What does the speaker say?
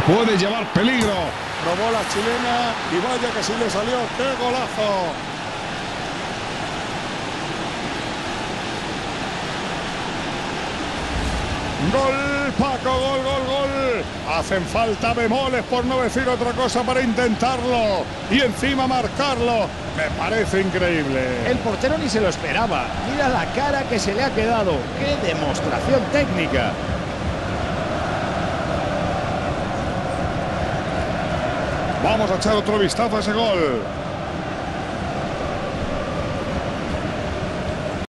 puede llevar peligro. Probó la chilena y vaya que sí le salió. ¡Qué golazo! Gol, Paco, gol, gol, gol. Hacen falta bemoles, por no decir otra cosa, para intentarlo y encima marcarlo. Me parece increíble. El portero ni se lo esperaba. Mira la cara que se le ha quedado. ¡Qué demostración técnica! Vamos a echar otro vistazo a ese gol.